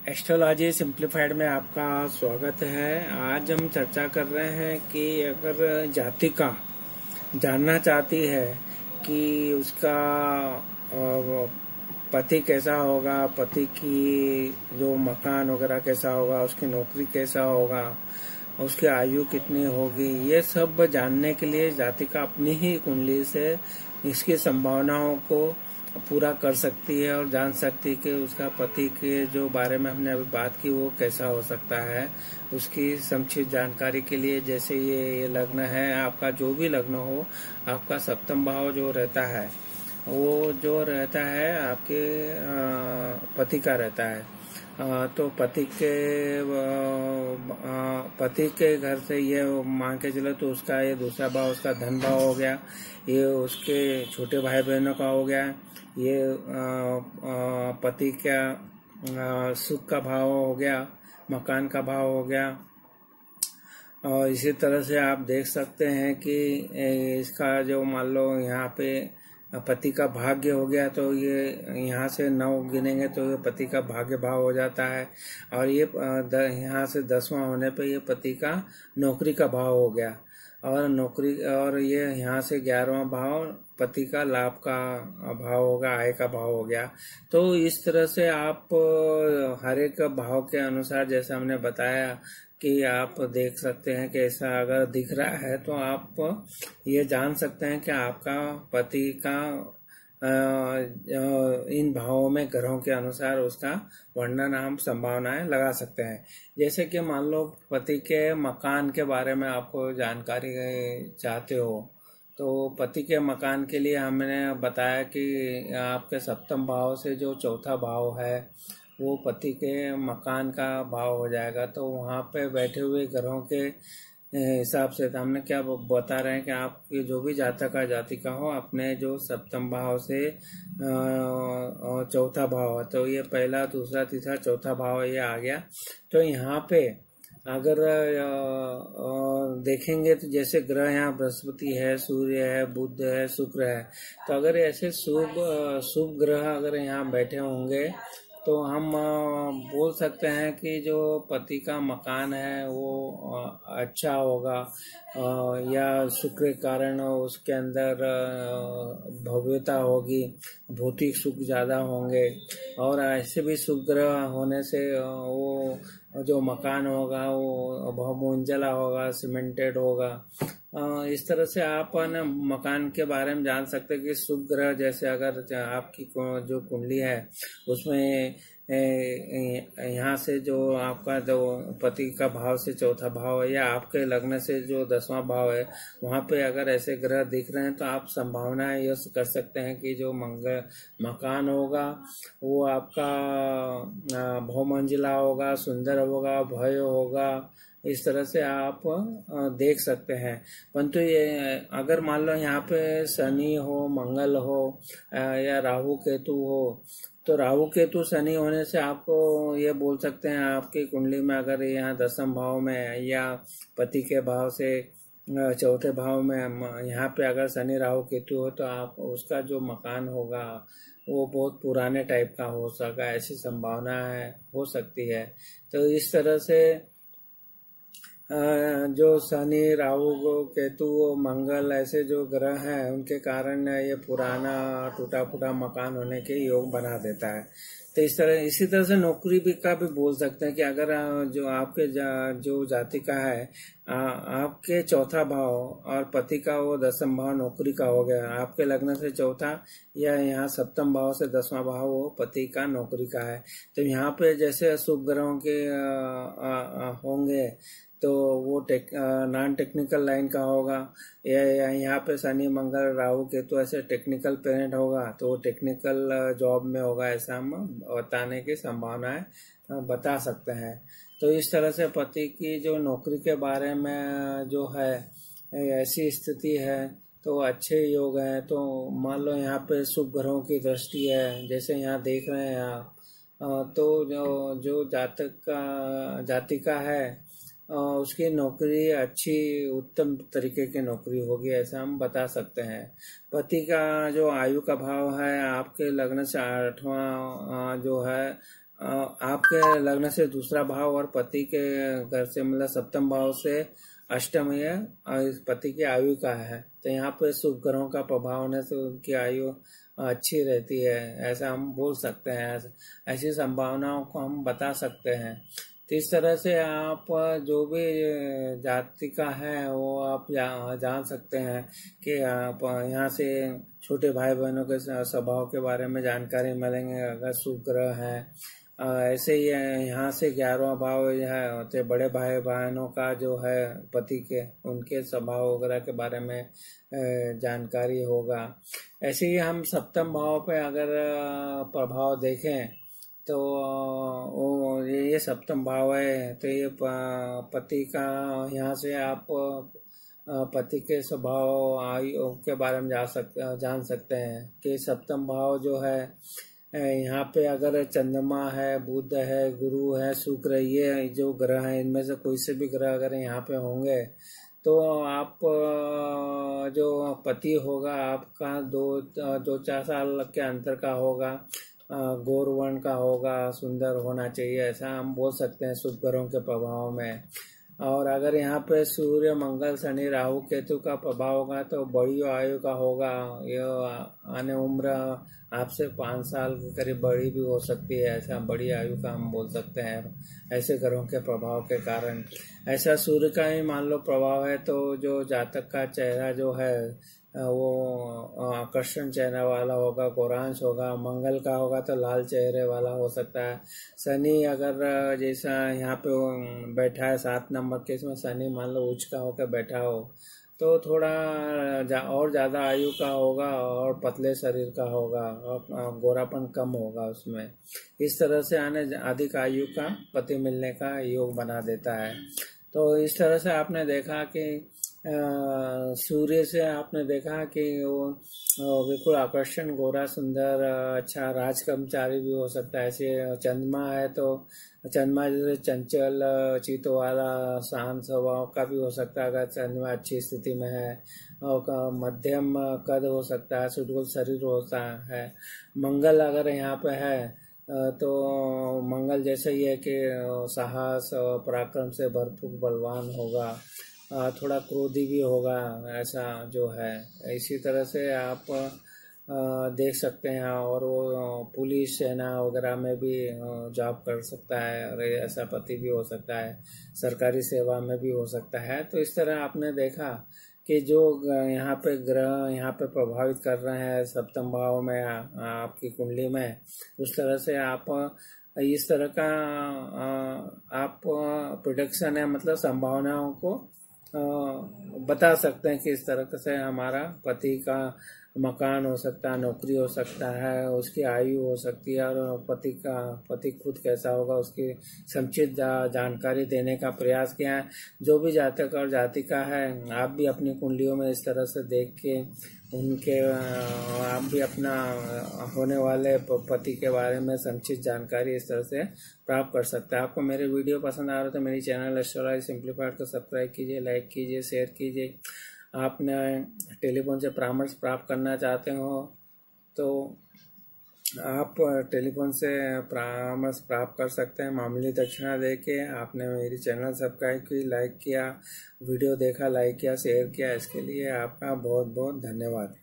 Astrology simplified में आपका स्वागत है। आज हम चर्चा कर रहे हैं कि अगर जातिका जानना चाहती है कि उसका पति कैसा होगा, पति की जो मकान वगैरह कैसा होगा, उसकी नौकरी कैसा होगा, उसकी आयु कितनी होगी, ये सब जानने के लिए जातिका अपनी ही कुंडली से इसकी संभावनाओं को पूरा कर सकती है और जान सकती है कि उसका पति के जो बारे में हमने अभी बात की वो कैसा हो सकता है। उसकी संक्षिप्त जानकारी के लिए, जैसे ये लग्न है, आपका जो भी लग्न हो, आपका सप्तम भाव जो रहता है वो जो रहता है आपके पति का रहता है। तो पति के घर से ये मान के चलो तो उसका ये दूसरा भाव उसका धन भाव हो गया, ये उसके छोटे भाई बहनों का हो गया, ये पति का सुख का भाव हो गया, मकान का भाव हो गया। और इसी तरह से आप देख सकते हैं कि इसका जो मान लो यहाँ पे पति का भाग्य हो गया, तो ये यहाँ से 9 गिनेंगे तो ये पति का भाग्य भाव हो जाता है। और ये यहाँ से 10वां होने पे ये पति का नौकरी का भाव हो गया, और नौकरी, और ये यहाँ से 11वां भाव पति का लाभ का भाव होगा, आय का भाव हो गया। तो इस तरह से आप हर एक भाव के अनुसार, जैसा हमने बताया कि आप देख सकते हैं कि ऐसा अगर दिख रहा है तो आप ये जान सकते हैं कि आपका पति का इन भावों में ग्रहों के अनुसार उसका वर्णन हम संभावनाएं लगा सकते हैं। जैसे कि मान लो पति के मकान के बारे में आपको जानकारी चाहते हो, तो पति के मकान के लिए हमने बताया कि आपके सप्तम भाव से जो चौथा भाव है वो पति के मकान का भाव हो जाएगा। तो वहाँ पे बैठे हुए ग्रहों के हिसाब से हमने क्या बता रहे हैं कि आपकी जो भी जातक जातिका हो, अपने जो सप्तम भाव से चौथा भाव है, तो ये पहला, दूसरा, तीसरा, चौथा भाव ये आ गया। तो यहाँ पे अगर देखेंगे तो जैसे ग्रह यहाँ बृहस्पति है, सूर्य है, बुध है, शुक्र है, तो अगर ऐसे शुभ ग्रह अगर यहाँ बैठे होंगे तो हम बोल सकते हैं कि जो पति का मकान है वो अच्छा होगा, या शुक्र के कारण उसके अंदर भव्यता होगी, भौतिक सुख ज्यादा होंगे। और ऐसे भी शुभ ग्रह होने से वो जो मकान होगा वो बहुमंजिला होगा, सीमेंटेड होगा। इस तरह से आप न मकान के बारे में जान सकते हैं कि शुभ ग्रह, जैसे अगर आपकी जो कुंडली है उसमें यहाँ से जो आपका जो पति का भाव से चौथा भाव है, या आपके लग्न से जो 10वां भाव है, वहाँ पे अगर ऐसे ग्रह दिख रहे हैं तो आप संभावनाएं ये कर सकते हैं कि जो मकान होगा वो आपका बहुमंजिला होगा, सुंदर होगा, भव्य होगा। इस तरह से आप देख सकते हैं। परंतु ये अगर मान लो यहाँ पे शनि हो, मंगल हो, या राहु केतु हो, तो राहु केतु शनि होने से आपको ये बोल सकते हैं आपकी कुंडली में अगर यहाँ 10वें भाव में या पति के भाव से चौथे भाव में यहाँ पे अगर शनि राहु केतु हो, तो आप उसका जो मकान होगा वो बहुत पुराने टाइप का हो सका, ऐसी संभावना है, हो सकती है। तो इस तरह से जो शनि, राहु, केतु, मंगल ऐसे जो ग्रह हैं उनके कारण ये पुराना टूटा फूटा मकान होने के योग बना देता है। तो इसी तरह से नौकरी भी का भी बोल सकते हैं कि अगर जो आपके जो जातिका है, आपके चौथा भाव और पति का वो 10वां भाव नौकरी का हो गया, आपके लग्न से चौथा या यहाँ सप्तम भाव से 10वां भाव वो पति का नौकरी का है। तो यहाँ पे जैसे अशुभ ग्रहों के होंगे तो वो नॉन टेक्निकल लाइन का होगा, या यहाँ पे शनि, मंगल, राहु, केतु ऐसे टेक्निकल प्लैनेट होगा तो वो टेक्निकल जॉब में होगा, ऐसा हम बताने की संभावनाएं बता सकते हैं। तो इस तरह से पति की जो नौकरी के बारे में जो है ऐसी स्थिति है तो अच्छे योग हैं। तो मान लो यहाँ पे शुभ ग्रहों की दृष्टि है, जैसे यहाँ देख रहे हैं आप, तो जो जातिका है उसकी नौकरी अच्छी उत्तम तरीके की नौकरी होगी, ऐसा हम बता सकते हैं। पति का जो आयु का भाव है आपके लग्न से 8वां जो है आपके लग्न से दूसरा भाव और पति के घर से मतलब सप्तम भाव से अष्टम है और पति की आयु का है, तो यहाँ पे शुभ ग्रहों का प्रभाव होने से उनकी आयु अच्छी रहती है, ऐसा हम बोल सकते हैं। ऐसी संभावनाओं को हम बता सकते हैं। तो इस तरह से आप जो भी जाति का है वो आप जान सकते हैं कि आप यहाँ से छोटे भाई बहनों के स्वभाव के बारे में जानकारी मिलेंगे अगर शुभ ग्रह है। ऐसे ही यहाँ से 11वां भाव है होते बड़े भाई बहनों का जो है पति के उनके स्वभाव वगैरह के बारे में जानकारी होगा। ऐसे ही हम सप्तम भाव पे अगर प्रभाव देखें तो वो ये सप्तम भाव है, तो ये पति का यहाँ से आप पति के स्वभाव आयु के बारे में जान सकते हैं कि सप्तम भाव जो है यहाँ पे अगर चंद्रमा है, बुध है, गुरु है, शुक्र, ये जो ग्रह हैं इनमें से कोई से भी ग्रह अगर यहाँ पे होंगे तो आप जो पति होगा आपका 2-4 साल के अंतर का होगा, गौर वर्ण का होगा, सुंदर होना चाहिए, ऐसा हम बोल सकते हैं शुभ ग्रहों के प्रभाव में। और अगर यहाँ पे सूर्य, मंगल, शनि, राहु, केतु का प्रभाव होगा तो बड़ी आयु का होगा। यह आने उम्र आपसे 5 साल के करीब बड़ी भी हो सकती है, ऐसा बड़ी आयु का हम बोल सकते हैं ऐसे ग्रहों के प्रभाव के कारण। ऐसा सूर्य का ही मान लो प्रभाव है तो जो जातक का चेहरा जो है वो आकर्षण चेहरे वाला होगा, गोरांश होगा। मंगल का होगा तो लाल चेहरे वाला हो सकता है। शनि अगर जैसा यहाँ पे बैठा है 7 नंबर के, इसमें शनि मान लो उच्च का होकर बैठा हो तो थोड़ा और ज़्यादा आयु का होगा और पतले शरीर का होगा और गोरापन कम होगा उसमें। इस तरह से आने अधिक आयु का पति मिलने का योग बना देता है। तो इस तरह से आपने देखा कि सूर्य से आपने देखा कि वो बिल्कुल आकर्षण, गोरा, सुंदर, अच्छा राज कर्मचारी भी हो सकता है। ऐसे चंद्रमा है तो चंद्रमा जैसे चंचल, चित्त वाला, शांत स्वभाव का भी हो सकता है अगर चंद्रमा अच्छी स्थिति में है। और मध्यम कद हो सकता है, सुडौल शरीर होता है। मंगल अगर यहाँ पे है तो मंगल जैसे ही है कि साहस और पराक्रम से भरपूर बलवान होगा, थोड़ा क्रोधी भी होगा, ऐसा जो है। इसी तरह से आप देख सकते हैं। और वो पुलिस, सेना वगैरह में भी जॉब कर सकता है और ऐसा पति भी हो सकता है, सरकारी सेवा में भी हो सकता है। तो इस तरह आपने देखा कि जो यहाँ पे ग्रह यहाँ पे प्रभावित कर रहे हैं सप्तम भाव में आपकी कुंडली में, उस तरह से आप इस तरह का आप प्रोडिक्शन है मतलब संभावनाओं को बता सकते हैं कि इस तरह से हमारा पति का मकान हो सकता है, नौकरी हो सकता है, उसकी आयु हो सकती है और पति खुद कैसा होगा उसकी संक्षिप्त जानकारी देने का प्रयास किया है। जो भी जातक और जातिका है आप भी अपनी कुंडलियों में इस तरह से देख के उनके आप भी अपना होने वाले पति के बारे में संक्षिप्त जानकारी इस तरह से प्राप्त कर सकते हैं। आपको मेरे वीडियो पसंद आ रहा है तो मेरी चैनल एस्ट्रोलॉजी सिंप्लीफाइड को सब्सक्राइब कीजिए, लाइक कीजिए, शेयर कीजिए। आपने टेलीफोन से परामर्श प्राप्त करना चाहते हो तो आप टेलीफोन से परामर्श प्राप्त कर सकते हैं मामूली दक्षिणा देके। आपने मेरी चैनल सब्सक्राइब की, लाइक किया, वीडियो देखा, लाइक किया, शेयर किया, इसके लिए आपका बहुत बहुत धन्यवाद।